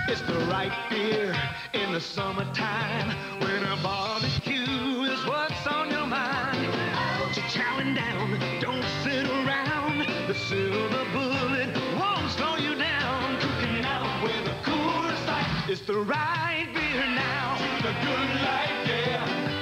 It's the right beer in the summertime when a barbecue is what's on your mind. Out you're chowing down, don't sit around. The silver bullet won't slow you down. Cooking out with a Coors Light. It's the right beer now. The good life, yeah.